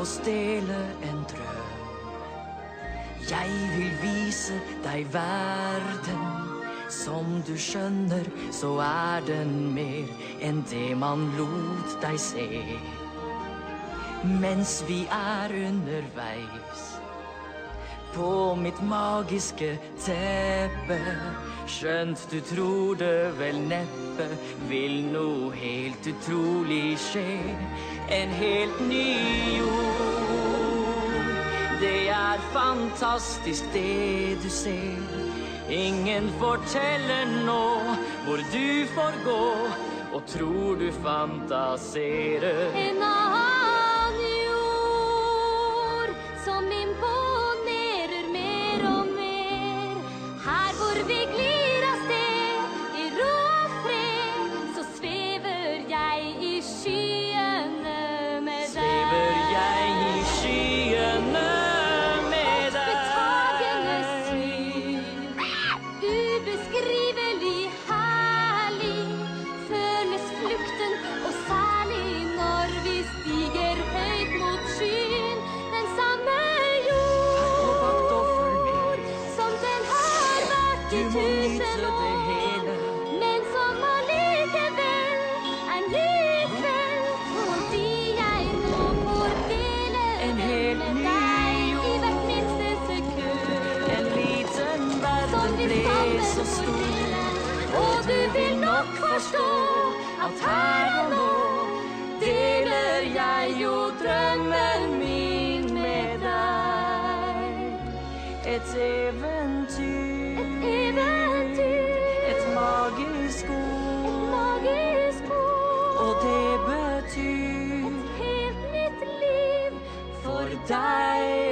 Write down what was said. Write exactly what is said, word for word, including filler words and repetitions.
oss dele en drøm. Jeg vil vise deg verden. Som du skjønner, så er den mer enn det man lot deg se. Mens vi er underveis på mitt magiske teppe, skjønt du tror det vel neppe, vil noe helt utrolig skje. En helt ny jord. Det er fantastisk det du ser. Ingen forteller nå hvor du får gå, og tror du fantaserer. En annen jord som imponerer mer og mer. Her hvor vi glir av sted i ro og fred, så svever jeg i skyene med deg. Svever jeg i skyene med deg. Ubeskrivelig herlig føles flukten, og særlig når vi stiger høyt mot skyen. Den samme jord som den har vært i tusen år, men som allikevel er ny kveld, fordi jeg nå får dele En helt med ny deg i jord. hvert minste sekund. En liten verden ble så stor, Og du vil nok forstå at her og nå deler jeg jo drømmen min med deg. Et eventyr, eventyr, et magisk ord, magisk ord, og det betyr helt nytt liv for deg